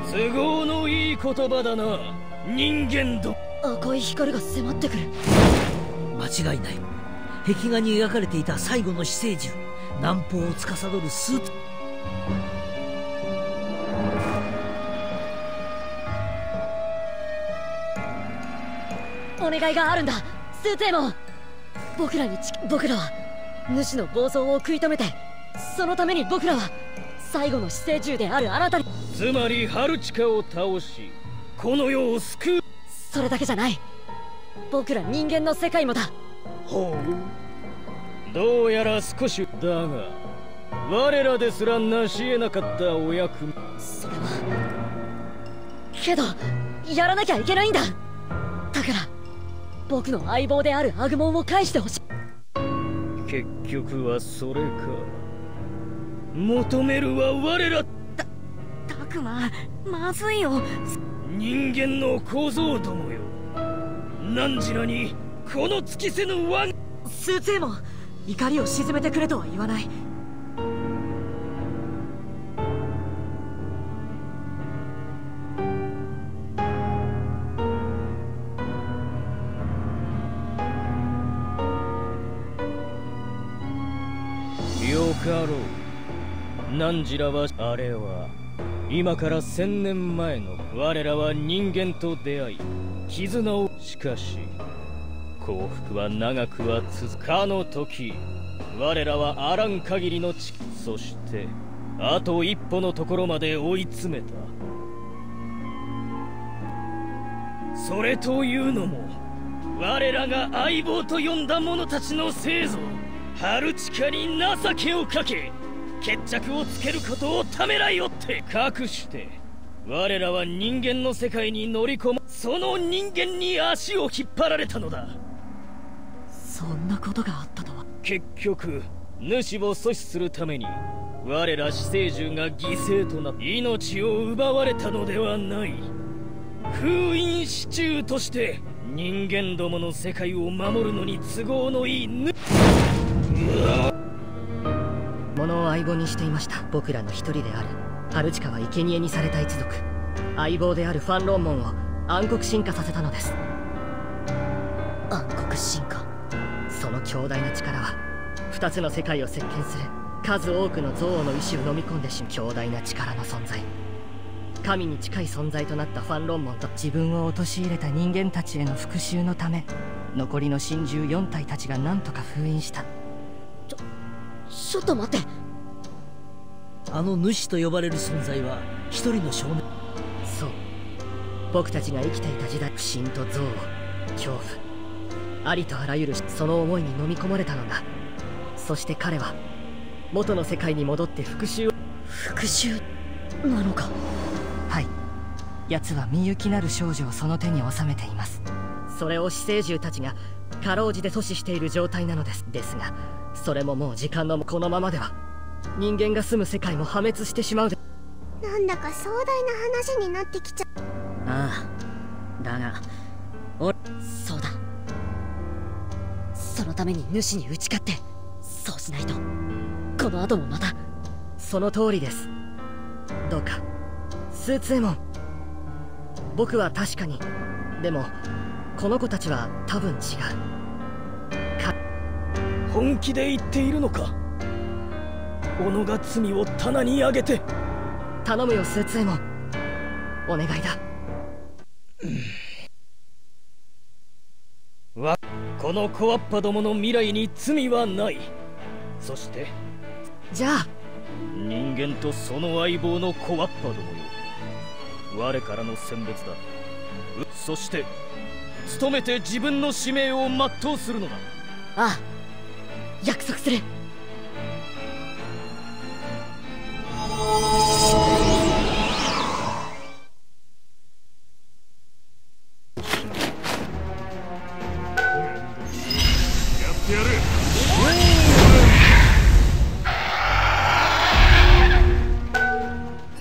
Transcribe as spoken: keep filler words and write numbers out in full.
都合のいい言葉だな、人間ど。 赤い光が迫ってくる。 間違いない。壁画に描かれていた最後の死生獣、南方を司るスーツ。 お願いがあるんだ、スーツエモン。僕らにち僕らは主の暴走を食い止めて、そのために僕らは最後の死生獣であるあなたに、 つまりハルチカを倒しこの世を救う。 それだけじゃない、僕ら人間の世界もだ。 ほう、どうやら少しだが我らですら成し得なかったお役目。 それはけどやらなきゃいけないんだ。だから僕の相棒であるアグモンを返してほしい。 結局はそれか。求めるは我ら。 たたくま、まずいよ。 人間の小僧どもよ、汝らにこの尽きせぬワン。 スーツエモン、怒りを鎮めてくれとは言わない。 よかろう。汝らはあれは今から千年前の我らは人間と出会い絆を。しかし幸福は長くは続く。かの時我らはあらん限りの知、そしてあと一歩のところまで追い詰めた。それというのも我らが相棒と呼んだ者たちのせいぞ。ハルチカに情けをかけ決着をつけることをためらいおって、かくして我らは人間の世界に乗り込む。その人間に足を引っ張られたのだ。 そんなことがあったとは。 結局主を阻止するために我ら死生獣が犠牲となり命を奪われたのではない。封印支柱として人間どもの世界を守るのに都合のいいぬ物を相棒にしていました。僕らの一人であるハルチカは生贄にされた一族、相棒であるファンロンモンを暗黒進化させたのです。暗黒進化、その強大な力は二つの世界を席巻する数多くの憎悪の意志を飲み込んでしまう強大な力の存在。神に近い存在となったファンロンモンと自分を陥れた人間たちへの復讐のため、残りの神獣よん体たちが何とか封印した。ちょちょっと待って。 あの主と呼ばれる存在は一人の少年。 そう、僕たちが生きていた時代、不信と憎悪、恐怖、ありとあらゆるその思いに飲み込まれたのだ。そして彼は元の世界に戻って復讐を。復讐なのか。はい、奴はみゆきなる少女をその手に収めています。それを死生獣たちがかろうじて阻止している状態なのです。ですがそれももう時間のこのままでは人間が住む世界も破滅してしまうで。 なんだか壮大な話になってきちゃ。 ああ、だがおそうだ、そのために主に打ち勝って、そうしないとこの後もまた。その通りです。どうかスーツエモン、僕は確かに、でもこの子たちは多分違う。か本気で言っているのか。己が罪を棚に上げて。 頼むよスーツエモン、お願いだ。 わこの小わっぱどもの未来に罪はない。そしてじゃあ人間とその相棒の小わっぱどもよ、我からの選別だ。そして努めて自分の使命を全うするのだ。 ああ、約束する。